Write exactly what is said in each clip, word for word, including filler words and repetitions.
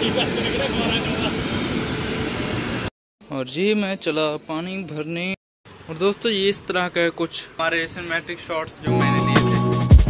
और ये मैं चला पानी भरने। और दोस्तों ये इस तरह का कुछ हमारे सिनेमैटिक शॉट्स जो मैंने लिए थे।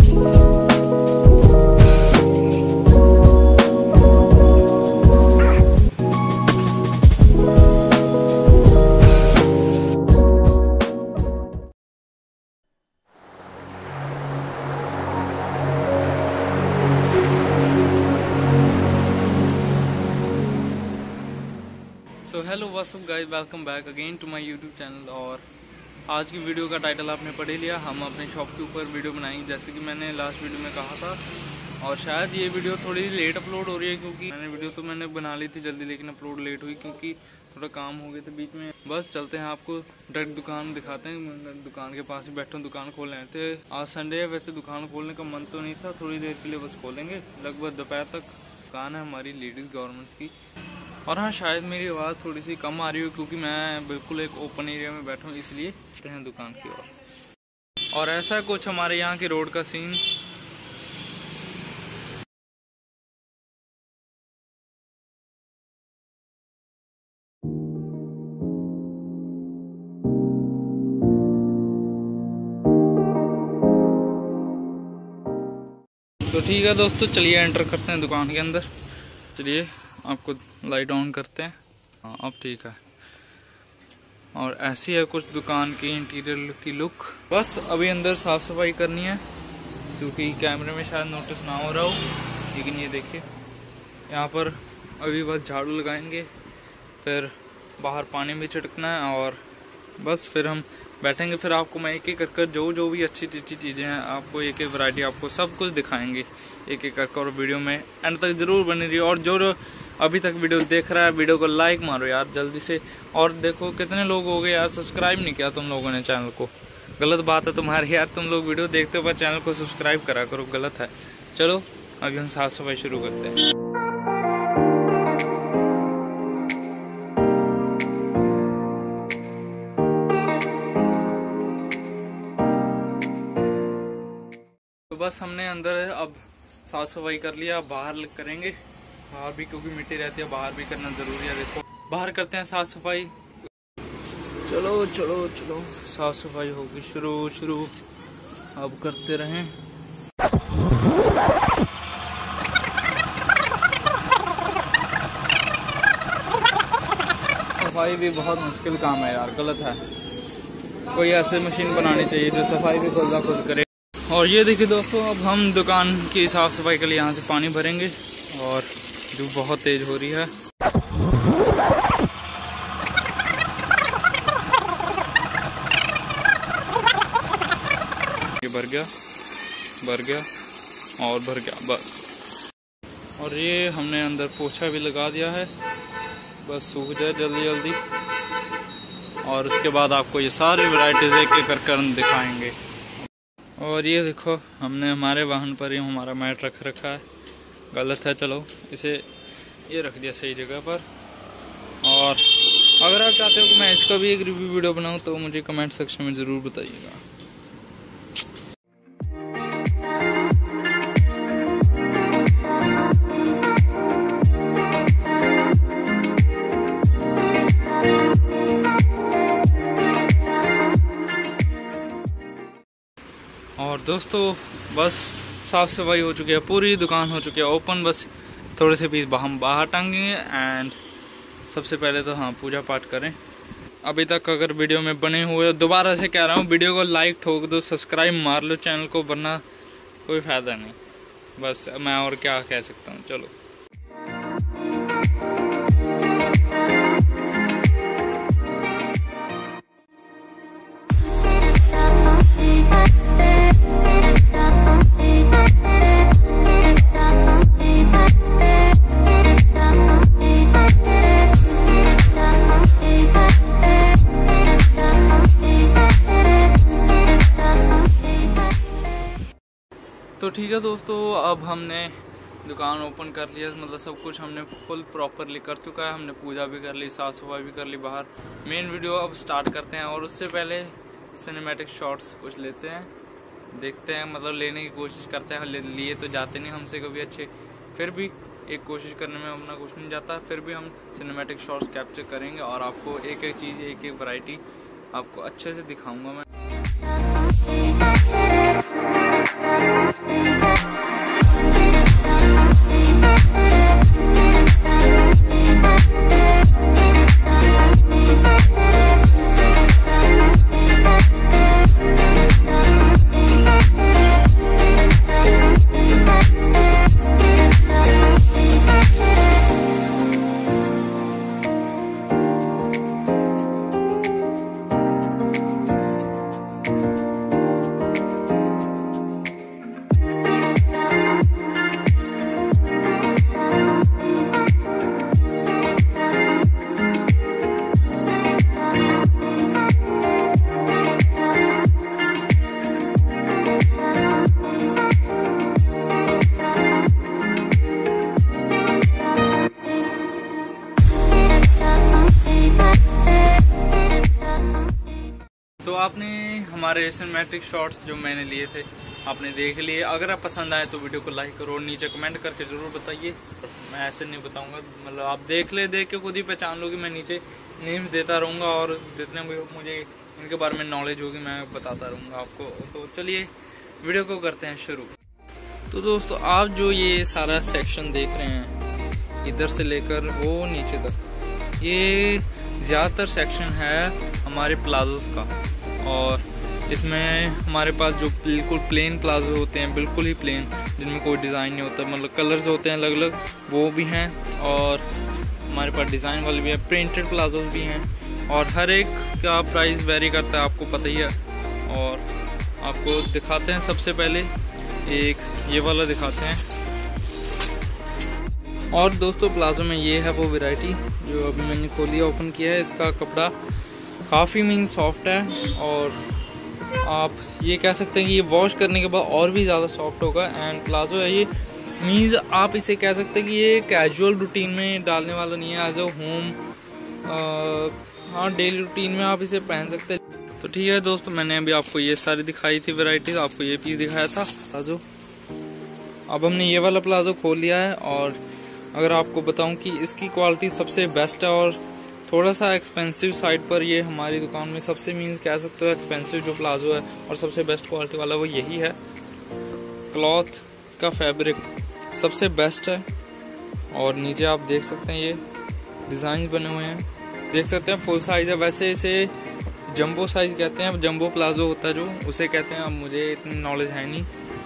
So hello what's up guys, welcome back again to my YouTube channel. और आज की वीडियो का टाइटल आपने पढ़ ही लिया। हम अपने शॉप के ऊपर वीडियो बनाएंगे जैसे कि मैंने लास्ट वीडियो में कहा था। और शायद ये वीडियो थोड़ी लेट अपलोड हो रही है क्योंकि मैंने वीडियो तो मैंने बना ली थी जल्दी, लेकिन अपलोड लेट हुई क्योंकि थोड़ा काम हो गए थे बीच में। बस चलते हैं, आपको डायरेक्ट दुकान दिखाते हैं। दुकान के पास ही बैठे हूँ, दुकान खोल रहे थे। आज संडे है, वैसे दुकान खोलने का मन तो नहीं था, थोड़ी देर के लिए बस खोलेंगे। लगभग दोपहर तक दुकान है हमारी लेडीज़ गारमेंट्स की। और हाँ, शायद मेरी आवाज़ थोड़ी सी कम आ रही हो क्योंकि मैं बिल्कुल एक ओपन एरिया में बैठा हूँ, इसलिए चलते हैं दुकान की ओर। और ऐसा कुछ हमारे यहाँ की रोड का सीन। तो ठीक है दोस्तों, चलिए एंटर करते हैं दुकान के अंदर। चलिए आपको लाइट ऑन करते हैं। हाँ अब ठीक है। और ऐसी है कुछ दुकान की इंटीरियर की लुक। बस अभी अंदर साफ सफाई करनी है क्योंकि कैमरे में शायद नोटिस ना हो रहा हो, लेकिन ये देखिए यहाँ पर अभी बस झाड़ू लगाएंगे, फिर बाहर पानी भी छिड़कना है और बस फिर हम बैठेंगे। फिर आपको मैं एक एक कर कर जो जो भी अच्छी अच्छी चीज़ें हैं, आपको एक एक वैरायटी आपको सब कुछ दिखाएंगे एक एक कर कर। और वीडियो में एंड तक जरूर बनी रही। और जो अभी तक वीडियो देख रहा है, वीडियो को लाइक मारो यार जल्दी से। और देखो कितने लोग हो गए यार सब्सक्राइब नहीं किया तुम लोगों ने चैनल को। गलत बात है तुम्हारी यार, तुम लोग वीडियो देखते हो पर चैनल को सब्सक्राइब करा करो, गलत है। चलो अभी हम साफ सफाई शुरू करते हैं। तो बस हमने अंदर अब साफ सफाई कर लिया, अब बाहर करेंगे। बाहर भी क्योंकि मिट्टी रहती है, बाहर भी करना जरूरी है। देखो बाहर करते हैं साफ सफाई। चलो चलो चलो साफ सफाई होगी शुरू शुरू अब करते रहें। सफाई भी बहुत मुश्किल काम है यार, गलत है। कोई ऐसे मशीन बनानी चाहिए जो सफाई भी खुद ब खुद करे। और ये देखिए दोस्तों, अब हम दुकान की साफ सफाई के लिए यहाँ से पानी भरेंगे और धूप बहुत तेज हो रही है। ये भर गया भर गया और भर गया बस। और ये हमने अंदर पोछा भी लगा दिया है, बस सूख जाए जल्दी जल्दी। और उसके बाद आपको ये सारी वैरायटीज एक एक कर कर दिखाएंगे। और ये देखो हमने हमारे वाहन पर ही हमारा मैट रख रखा है, गलत है। चलो इसे ये रख दिया सही जगह पर। और अगर आप चाहते हो कि मैं इसका भी एक रिव्यू वीडियो बनाऊं तो मुझे कमेंट सेक्शन में ज़रूर बताइएगा। और दोस्तों बस साफ सफाई हो चुकी है, पूरी दुकान हो चुकी है ओपन। बस थोड़े से पीस हम बाहर टांगेंगे। एंड सबसे पहले तो हाँ पूजा पाठ करें। अभी तक अगर वीडियो में बने हुए, दोबारा से कह रहा हूँ, वीडियो को लाइक ठोक दो, सब्सक्राइब मार लो चैनल को, वरना कोई फ़ायदा नहीं। बस मैं और क्या कह सकता हूँ। चलो तो ठीक है दोस्तों, अब हमने दुकान ओपन कर लिया, मतलब सब कुछ हमने फुल प्रॉपरली कर चुका है। हमने पूजा भी कर ली, साफ सफाई भी कर ली बाहर। मेन वीडियो अब स्टार्ट करते हैं और उससे पहले सिनेमैटिक शॉट्स कुछ लेते हैं, देखते हैं, मतलब लेने की कोशिश करते हैं। लिए तो जाते नहीं हमसे कभी अच्छे, फिर भी एक कोशिश करने में अपना कुछ नहीं जाता, फिर भी हम सिनेमैटिक शॉट्स कैप्चर करेंगे और आपको एक एक चीज़, एक एक वैरायटी आपको अच्छे से दिखाऊंगा मैं। तो आपने हमारे सिनेमैटिक शॉट्स जो मैंने लिए थे आपने देख लिए। अगर आप पसंद आए तो वीडियो को लाइक करो और नीचे कमेंट करके ज़रूर बताइए। मैं ऐसे नहीं बताऊंगा, मतलब आप देख ले, देख के खुद ही पहचान लो कि मैं नीचे नेम्स देता रहूँगा और जितने भी मुझे इनके बारे में नॉलेज होगी मैं बताता रहूँगा आपको। तो चलिए वीडियो को करते हैं शुरू। तो दोस्तों आप जो ये सारा सेक्शन देख रहे हैं इधर से लेकर वो नीचे तक, ये ज़्यादातर सेक्शन है हमारे प्लाजोस का। और इसमें हमारे पास जो बिल्कुल प्लेन प्लाजो होते हैं, बिल्कुल ही प्लेन, जिनमें कोई डिज़ाइन नहीं होता, मतलब कलर्स होते हैं अलग अलग, वो भी हैं। और हमारे पास डिज़ाइन वाले भी हैं, प्रिंटेड प्लाजोस भी हैं। और हर एक का प्राइस वेरी करता है, आपको पता ही है। और आपको दिखाते हैं, सबसे पहले एक ये वाला दिखाते हैं। और दोस्तों प्लाजो में ये है वो वैरायटी जो अभी मैंने खोली ओपन किया है। इसका कपड़ा काफ़ी मीन सॉफ्ट है और आप ये कह सकते हैं कि ये वॉश करने के बाद और भी ज़्यादा सॉफ्ट होगा। एंड प्लाजो है ये, मीन्स आप इसे कह सकते हैं कि ये कैजुअल रूटीन में डालने वाला नहीं है, एज अ होम, हाँ डेली रूटीन में आप इसे पहन सकते हैं। तो ठीक है दोस्तों, मैंने अभी आपको ये सारी दिखाई थी वैरायटीज, आपको ये पीस दिखाया था प्लाजो। अब हमने ये वाला प्लाजो खोल लिया है और अगर आपको बताऊं कि इसकी क्वालिटी सबसे बेस्ट है और थोड़ा सा एक्सपेंसिव साइड पर ये हमारी दुकान में सबसे मीन कह सकते हो एक्सपेंसिव जो प्लाजो है और सबसे बेस्ट क्वालिटी वाला वो यही है। क्लॉथ का फैब्रिक सबसे बेस्ट है और नीचे आप देख सकते हैं ये डिज़ाइन बने हुए हैं, देख सकते हैं फुल साइज है। वैसे इसे जंबो साइज कहते हैं, जंबो प्लाजो होता है जो, उसे कहते हैं। अब मुझे इतनी नॉलेज है नहीं,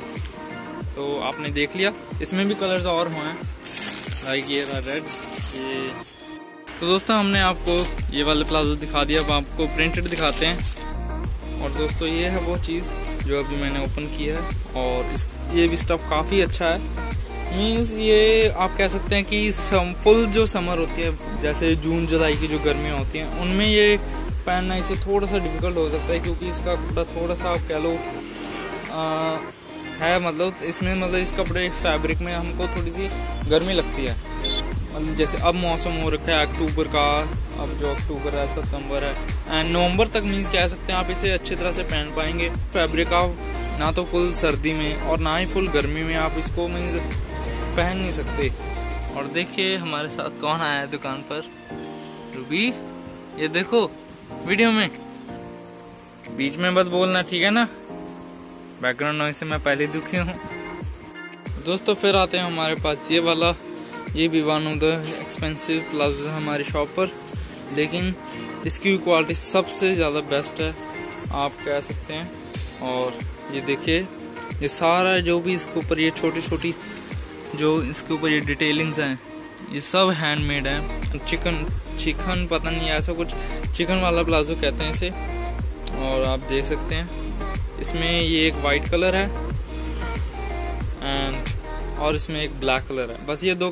तो आपने देख लिया। इसमें भी कलर्स और हुए हैं, लाइक ये रेड, ये। तो दोस्तों हमने आपको ये वाले प्लाजो दिखा दिया, अब आपको प्रिंटेड दिखाते हैं। और दोस्तों ये है वो चीज़ जो अभी मैंने ओपन किया है और इस ये भी स्टफ काफ़ी अच्छा है। मीन्स ये आप कह सकते हैं कि सम फुल जो समर होती है, जैसे जून जुलाई की जो गर्मियाँ होती हैं, उनमें ये पहनना इसे थोड़ा सा डिफिकल्ट हो सकता है, क्योंकि इसका कपड़ा थोड़ा सा आप कह लो आ, है, मतलब इसमें मतलब इस कपड़े फैब्रिक में हमको थोड़ी सी गर्मी लगती है। मतलब जैसे अब मौसम हो रखा है अक्टूबर का, अब जो अक्टूबर है, सितंबर है एंड नवंबर तक मीन्स कह सकते हैं आप इसे अच्छी तरह से पहन पाएंगे। फैब्रिक आप ना तो फुल सर्दी में और ना ही फुल गर्मी में आप इसको मीन्स पहन नहीं सकते। और देखिए हमारे साथ कौन आया है दुकान पर, रूबी। ये देखो वीडियो में, बीच में बस बोलना, ठीक है ना, बैकग्राउंड नॉइस से मैं पहले दुखी हूँ। दोस्तों फिर आते हैं हमारे पास ये वाला, ये भी one of the expensive palazzo है हमारी शॉप पर, लेकिन इसकी क्वालिटी सबसे ज़्यादा बेस्ट है आप कह सकते हैं। और ये देखिए ये सारा जो भी इसके ऊपर ये छोटी छोटी जो इसके ऊपर ये डिटेलिंग्स हैं, ये सब हैंडमेड है। चिकन चिकन पता नहीं ऐसा कुछ, चिकन वाला प्लाजो कहते हैं इसे। और आप देख सकते हैं इसमें ये एक वाइट कलर है एंड और इसमें एक ब्लैक कलर है, बस ये दो।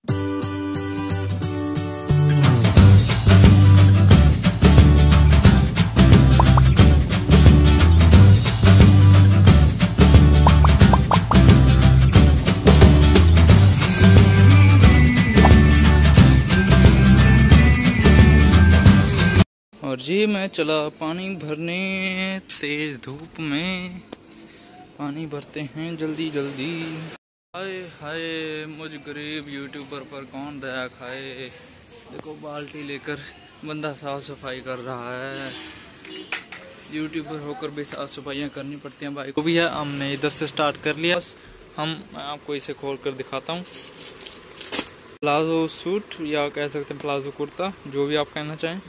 और जी मैं चला पानी भरने, तेज धूप में पानी भरते हैं जल्दी जल्दी। हाय हाय, मुझ गरीब यूट्यूबर पर कौन दया खाए। देखो बाल्टी लेकर बंदा साफ सफाई कर रहा है। यूट्यूबर होकर भी साफ सफाइयाँ करनी पड़ती हैं भाई को भी है। हमने इधर से स्टार्ट कर लिया। हम मैं आपको इसे खोल कर दिखाता हूँ। प्लाजो सूट या कह सकते हैं प्लाजो कुर्ता, जो भी आप कहना चाहें।